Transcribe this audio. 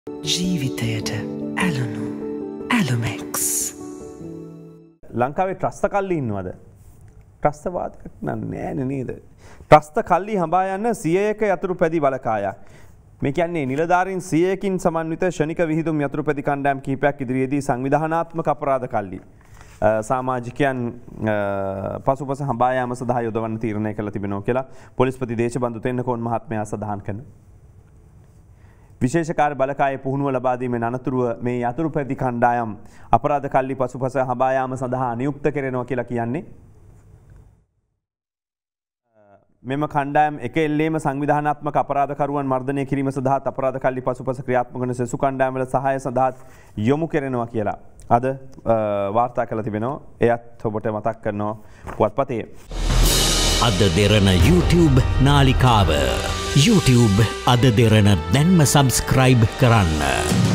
ජීවිතයට ඇලුණු ඇලුමෙක්ස්. ලංකාවේ ත්‍රස්ත කල්ලි ඉන්නවද? ත්‍රස්තවාදයක් නෑ නේද? ත්‍රස්ත කල්ලි හඹා යන 100ක යතුරුපැදි බලකායක්. මේ කියන්නේ නිලධාරීන් 100කින් සමන්විත ෂණික විහිදුම් යතුරුපැදි කණ්ඩායම් කිහිපයක් ඉදිරියේදී සංවිධානාත්මක අපරාධ කල්ලි සමාජිකයන් පසුපස හඹා යාම සඳහා යොදවන්න තීරණය කළ තිබෙනවා කියලා පොලිස්පති දේශබන්දු තෙන්නකෝන් මහත්මයා සඳහන් කරනවා. විශේෂ කාර්ය බලකායේ පුහුණුව ලබා දීමෙන් අනතුරුව මේ යතුරුපැදි කණ්ඩායම් අපරාධ කල්ලි පසුපස හඹා යාම සඳහා නියුක්ත කරනවා කියලා කියන්නේ. මෙම කණ්ඩායම් එක එල්ලේම සංවිධානාත්මක අපරාධකරුවන් මර්ධනය කිරීම සඳහා අපරාධ කල්ලි පසුපස ක්‍රියාත්මක වන සෙසු කණ්ඩායම්වල සහාය සඳහා යොමු කරනවා කියලා අද වාර්තා කළ තිබෙනවා. එයත් ඔබට මතක් කරනවා පුවත්පතේ. අද දෙරණ YouTube නාලිකාව YouTube අද දෙරණ දැන්ම සබස්ක්‍රයිබ් කරන්න.